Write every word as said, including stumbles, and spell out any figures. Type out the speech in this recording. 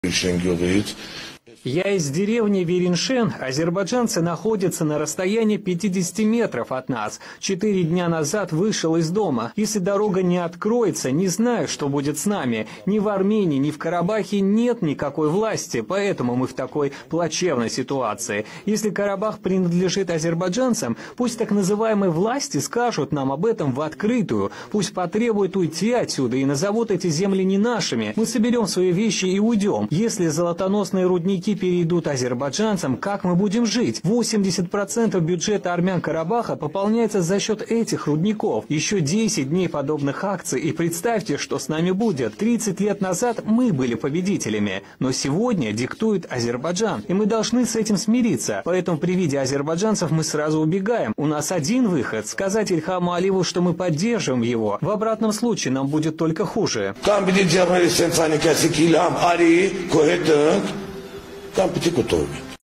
Я из деревни Вереншен. Азербайджанцы находятся на расстоянии пятидесяти метров от нас. Четыре дня назад вышел из дома. Если дорога не откроется, не знаю, что будет с нами. Ни в Армении, ни в Карабахе нет никакой власти, поэтому мы в такой плачевной ситуации. Если Карабах принадлежит азербайджанцам, пусть так называемые власти скажут нам об этом в открытую. Пусть потребуют уйти отсюда и назовут эти земли не нашими. Мы соберем свои вещи и уйдем. Если золотоносные рудники перейдут азербайджанцам, как мы будем жить? восемьдесят процентов бюджета армян Карабаха пополняется за счет этих рудников. Еще десять дней подобных акций, и представьте, что с нами будет. тридцать лет назад мы были победителями, но сегодня диктует Азербайджан, и мы должны с этим смириться. Поэтому при виде азербайджанцев мы сразу убегаем. У нас один выход – сказать Ильхаму Алиеву, что мы поддерживаем его. В обратном случае нам будет только хуже. Там пяти кутовый.